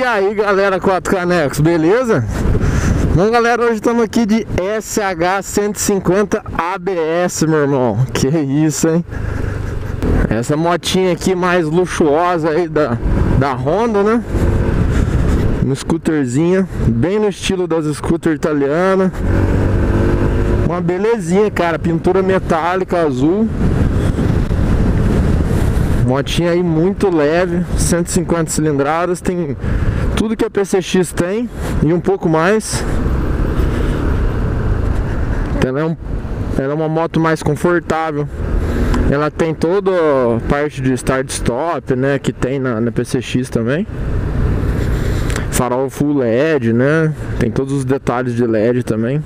aí galera, 4 canecos, beleza? Bom galera, hoje estamos aqui de SH150 ABS, meu irmão. Que isso, hein? Essa motinha aqui mais luxuosa aí da Honda, né? Um scooterzinho, bem no estilo das scooters italianas. Uma belezinha, cara, pintura metálica azul. Motinha aí muito leve, 150 cilindradas, tem tudo que a PCX tem e um pouco mais. Ela é uma moto mais confortável. Ela tem toda a parte de start-stop, né, que tem na PCX também. Farol full LED, né, tem todos os detalhes de LED também.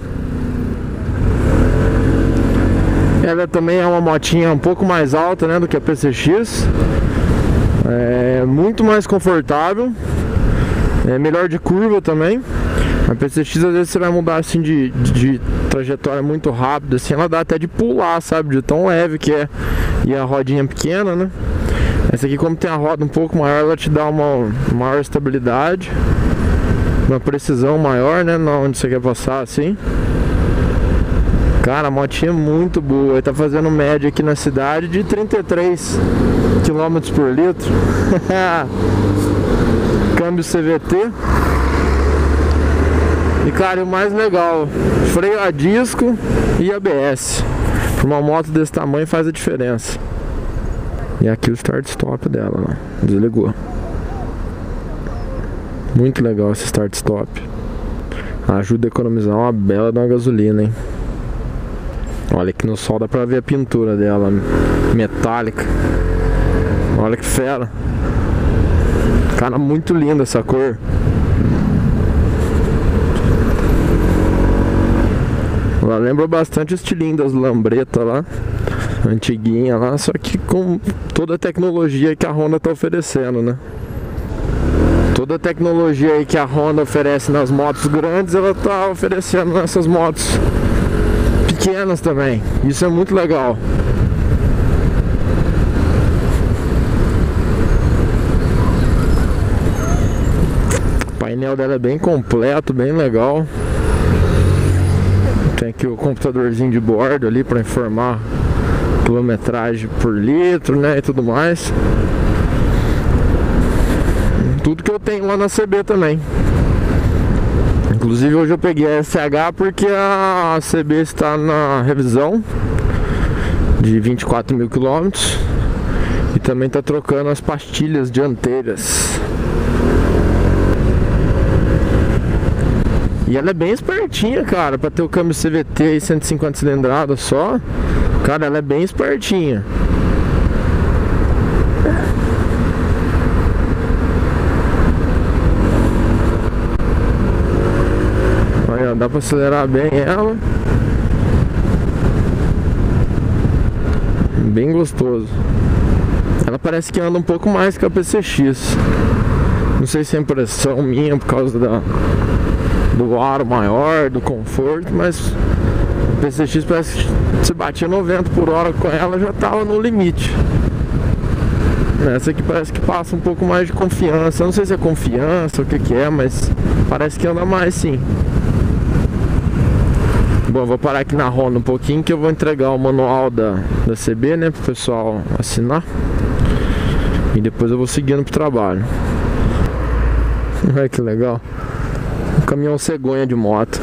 Ela também é uma motinha um pouco mais alta, né, do que a PCX. É muito mais confortável. É melhor de curva também. A PCX às vezes você vai mudar assim de trajetória muito rápida, assim, ela dá até de pular, sabe, de tão leve que é. E a rodinha pequena, né. Essa aqui, como tem a roda um pouco maior, ela te dá uma maior estabilidade, uma precisão maior, né, onde você quer passar, assim. Cara, a motinha é muito boa. Ele tá fazendo média aqui na cidade de 33 km por litro. Câmbio CVT. E cara, o mais legal, freio a disco e ABS. Para uma moto desse tamanho faz a diferença. E aqui o start-stop dela, né? Desligou. Muito legal esse start-stop. Ajuda a economizar uma bela de uma gasolina, hein? Olha aqui no sol dá pra ver a pintura dela, metálica. Olha que fera. Cara, muito linda essa cor. Ela lembra bastante o estilinho das lambretas lá, antiguinha lá, só que com toda a tecnologia que a Honda tá oferecendo, né? Toda a tecnologia aí que a Honda oferece nas motos grandes, ela tá oferecendo nessas motos pequenas também. Isso é muito legal. O painel dela é bem completo, bem legal. Tem aqui o computadorzinho de bordo ali para informar quilometragem por litro, né, e tudo mais. Tudo que eu tenho lá na CB também. Inclusive hoje eu peguei a SH porque a CB está na revisão de 24 mil quilômetros e também está trocando as pastilhas dianteiras. E ela é bem espertinha, cara, para ter o câmbio CVT e 150 cilindradas só. Cara, ela é bem espertinha. Dá pra acelerar bem ela. Bem gostoso. Ela parece que anda um pouco mais que a PCX. Não sei se é impressão minha por causa do aro maior, do conforto, mas a PCX parece que se batia 90 por hora com ela, já tava no limite. Essa aqui parece que passa um pouco mais de confiança. Eu não sei se é confiança ou o que é, mas parece que anda mais, sim. Bom, vou parar aqui na Honda um pouquinho que eu vou entregar o manual da CB, né, pro pessoal assinar. E depois eu vou seguindo pro trabalho. Olha que legal. Um caminhão cegonha de moto.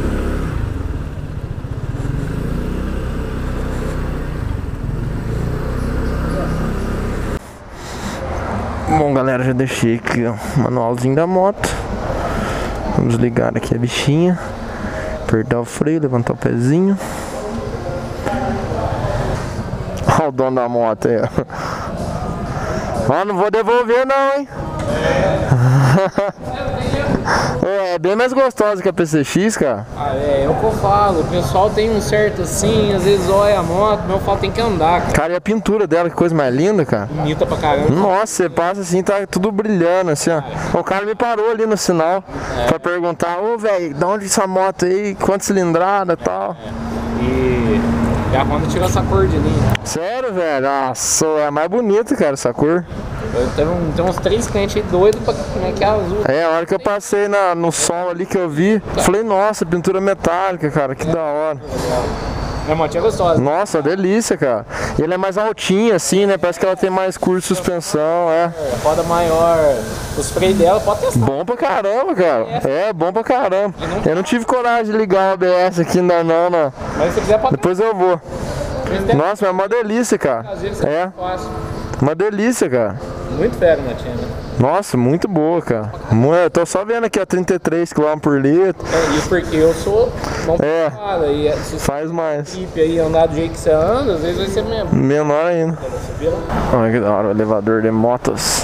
Bom galera, já deixei aqui o manualzinho da moto. Vamos ligar aqui a bichinha. Apertar o freio, levantar o pezinho. Olha o dono da moto aí, ó. Ó, não vou devolver não, hein? É bem mais gostosa que a PCX, cara. Ah, é o que eu falo. O pessoal tem um certo assim, às vezes olha a moto, mas eu falo tem que andar, cara. Cara, e a pintura dela, que coisa mais linda, cara. Bonita pra caramba. Nossa, você passa assim, tá tudo brilhando, assim, ó. O cara me parou ali no sinal pra perguntar: ô, velho, de onde essa moto aí? Quantas cilindrada e tal? E a Honda tirou essa cor de linha. Sério, velho? Nossa, é mais bonita, cara, essa cor. Tem uns 3 clientes aí doidos pra como que é azul. É, a hora que eu passei no sol ali que eu vi, falei, nossa, pintura metálica, cara, que da hora. Minha motinha é gostosa. Nossa, delícia, cara. E ele é mais altinho assim, né? Parece que ela tem mais curso de suspensão, Roda maior. Os freios dela, pode testar. Bom pra caramba, cara. É, bom pra caramba. Eu não tive coragem de ligar o ABS aqui ainda não. Mas se quiser, pode. Depois eu vou. Nossa, é uma delícia, cara. É, uma delícia, cara. Muito fera, motinha, né? Nossa, muito boa, cara. Eu tô só vendo aqui a 33 km por litro. E porque eu sou bom e se faz mais. Equipe aí andar do jeito que você anda, às vezes vai ser mesmo. Menor ainda. Olha que da hora, o elevador de motos.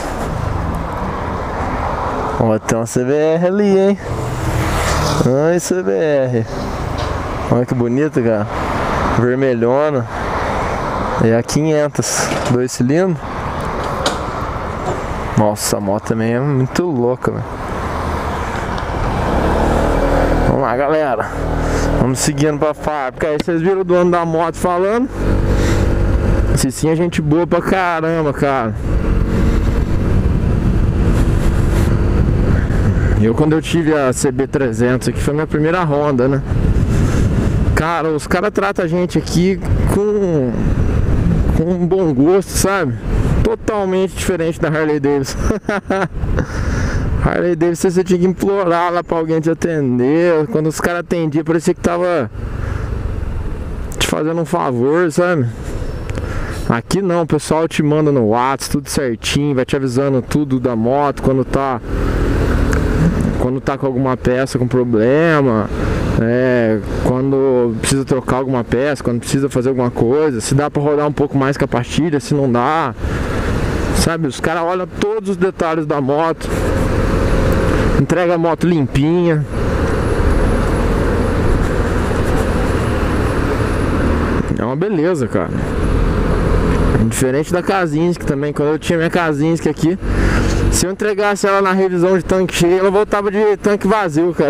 Ó, tem uma CBR ali, hein? Ai, CBR. Olha que bonita, cara. Vermelhona. É a 500, 2 cilindros. Nossa, a moto também é muito louca, velho. Vamos lá, galera. Vamos seguindo pra fábrica. Aí vocês viram o dono da moto falando. Se sim, a gente boa pra caramba, cara. Quando eu tive a CB300 aqui, foi minha primeira Honda, né? Cara, os caras tratam a gente aqui com um bom gosto, sabe? Totalmente diferente da Harley Davidson. Harley Davidson você tinha que implorar lá pra alguém te atender. Quando os caras atendiam, parecia que tava te fazendo um favor, sabe? Aqui não, o pessoal te manda no WhatsApp, tudo certinho, vai te avisando tudo da moto, quando tá com alguma peça com problema, quando precisa trocar alguma peça, quando precisa fazer alguma coisa, se dá pra rodar um pouco mais com a pastilha, se não dá, sabe? Os caras olham todos os detalhes da moto, entrega a moto limpinha. É uma beleza, cara. Diferente da Kazinski também. Quando eu tinha minha Kazinski aqui, se eu entregasse ela na revisão de tanque cheio, ela voltava de tanque vazio, cara.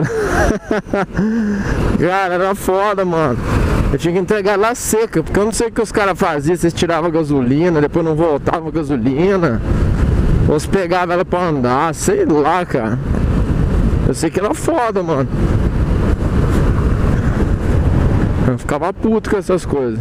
Cara, era foda, mano. Eu tinha que entregar ela seca, porque eu não sei o que os caras faziam. Vocês tiravam gasolina, depois não voltava gasolina, ou se pegava ela pra andar, sei lá, cara. Eu sei que era foda, mano. Eu ficava puto com essas coisas.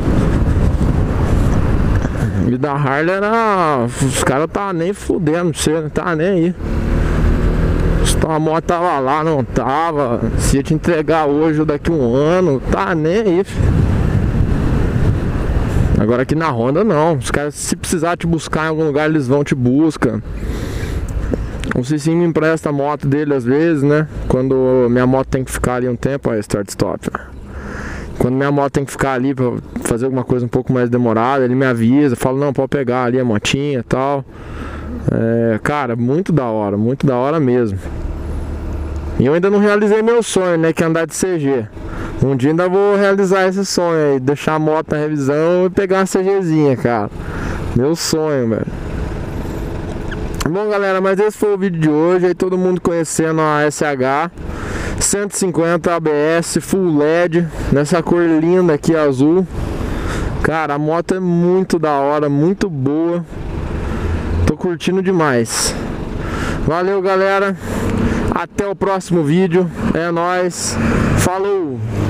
E da Harley era... Os caras tava nem fudendo pra você, não tava nem aí. Se a moto tava lá, não tava. Se ia te entregar hoje ou daqui um ano, tá nem aí, filho. Agora aqui na Honda não. Os caras, se precisar te buscar em algum lugar, eles vão te buscar. O Cicinho me empresta a moto dele às vezes, né? Quando minha moto tem que ficar ali um tempo, aí start stop. Quando minha moto tem que ficar ali pra fazer alguma coisa um pouco mais demorada, ele me avisa, fala, não, pode pegar ali a motinha e tal. Cara, muito da hora mesmo. E eu ainda não realizei meu sonho, né, que é andar de CG. Um dia ainda vou realizar esse sonho aí, deixar a moto na revisão e pegar uma CGzinha, cara. Meu sonho, velho. Bom, galera, mas esse foi o vídeo de hoje, aí todo mundo conhecendo a SH 150 ABS Full LED, nessa cor linda aqui, azul. Cara, a moto é muito da hora, muito boa. Tô curtindo demais. Valeu, galera. Até o próximo vídeo. É nóis. Falou!